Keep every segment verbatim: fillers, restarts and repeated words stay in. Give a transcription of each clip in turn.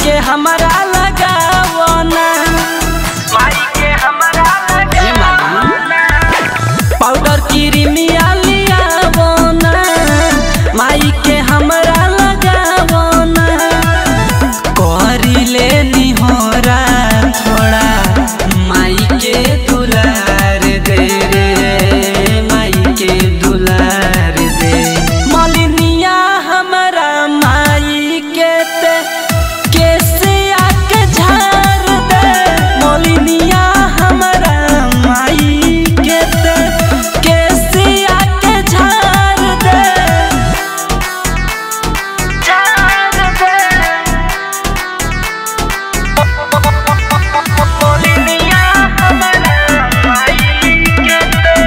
के हमारा लगावना, माई के हमारा लगावना, पाउडर क्रीमिया लियावना, माई के हमारा लगावना, करी लेनी होरा थोड़ा माई के दुलार दे रे, माई के दुलार दे। मलिनिया हमारा माई के ते कैसे आके झाड़ दे, मलिनिया हमारा माई के ते कैसे आके झाड़ दे, झाड़ दे। मलिनिया हमारा माई के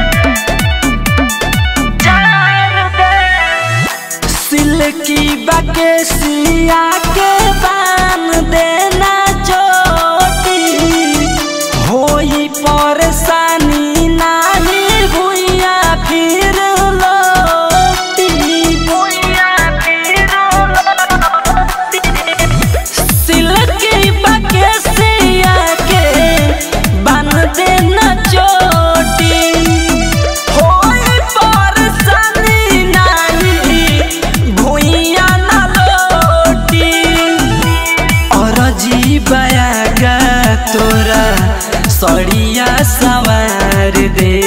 ते झाड़ दे। सिल्की बकेसिया के बान देना चोटी, होई परेशानी नाही भुइया फिर लोटी, भुइया फिर लोटी। सिल्की बकेसिया के बान देना चोटी, होई परेशानी नाही भुइया ना लोटी। और जीवाया गा तोरा सड़िया सवार दे